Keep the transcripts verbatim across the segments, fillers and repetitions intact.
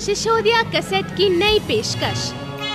Sisodia cassette की नई पेशकश।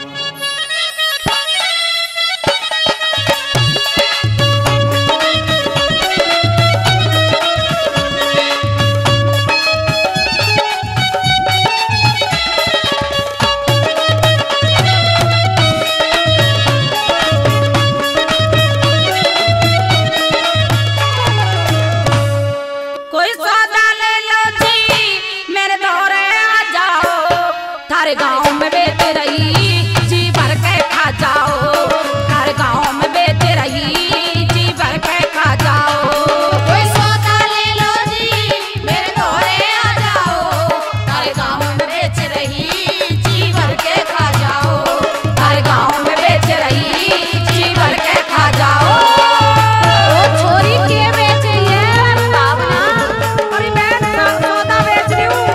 गाँव में बेच रही जी भर के खा जाओ, हर गाँव में बेच रही जी भर के खा जाओ। कोई सौदा ले लो जी मेरे घोड़े आ जाओ, हर गाँव में बेच रही जी भर के खा जाओ, हर गाँव में बेच रही जी भर के खा जाओ। ओ छोरी के बेचे ये बतावना, अरे मैं सौदा बेच रही हूँ।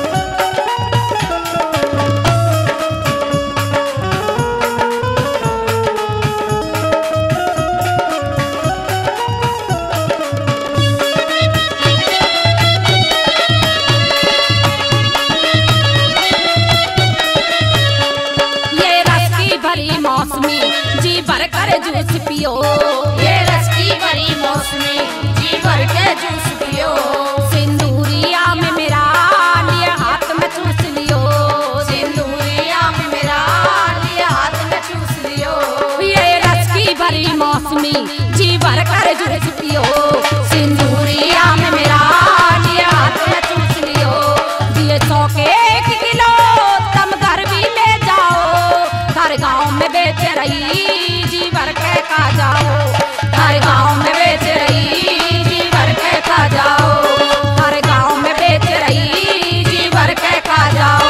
भरी मौसमी जी भर कर जूस पियो, ये रस की भरी मौसमी जी भर के जूस पियो। सिंदूरिया में मेरा लिए हाथ में चूस लियो, सिंदूरिया में मेरा लिए हाथ में चूस लियो। ये रस की भरी मौसमी जी भर कर जूस पियो, सिंदूरिया में मेरा लिए हाथ में चूस लियो। दिए सौ के एक किलो तम घर भी ले जाओ, हर गाँव में बेच रही जी भर के खा जाओ, हर गाँव में बेच रही जी भर के खा जाओ, हर गाँव में बेच रही जी भर के खा जाओ।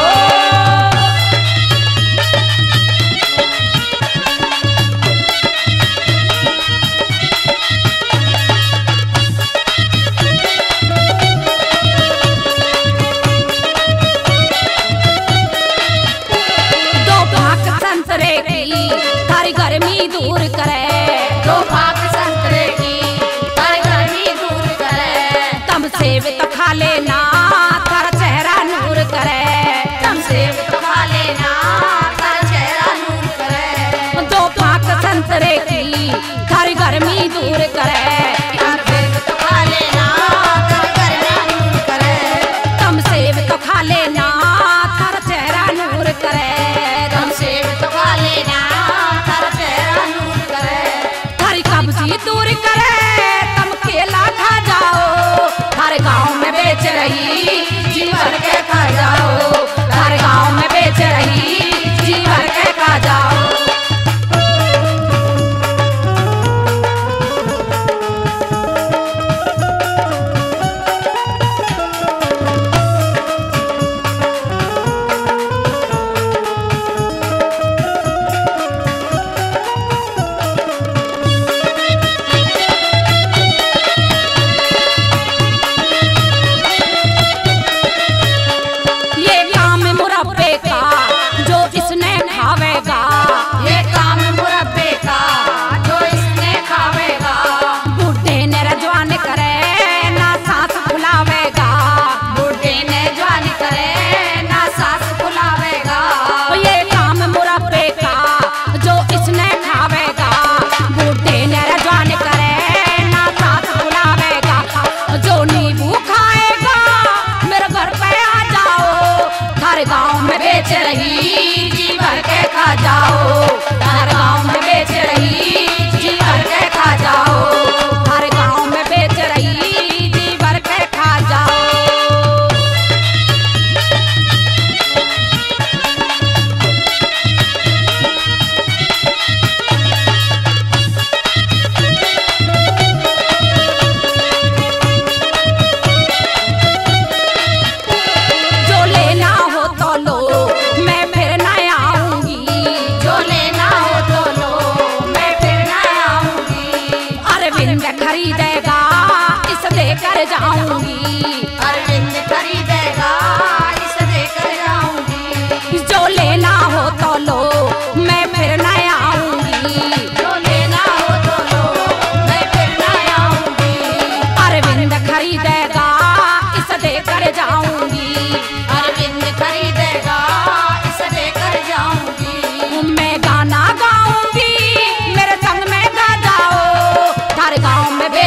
संतरे की थारी गर्मी दूर करे, दो भाग संतरे की थारी गर्मी दूर करे। तम सेब तो खा लेना थारा चेहरा नूर करे, तम सेब तो खा लेना थारा चेहरा नूर करे। दो भाग संतरे की थारी गर्मी दूर करे, तम सेब तो खा लेना थारा चेहरा नूर करे। तम सेब तो खा लेना थारा चेहरा नूर करे, तम सेब तो खा लेना थारा चेहरा नूर करे। थारी कब्जी दूर करे तम केला खा जाओ, हर गाँव में बेच रही जी भर के खा जाओ, हर गाँव में बेच रही जी भर के खा जाओ।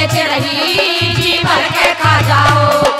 बेच रही जी भर के खा जाओ।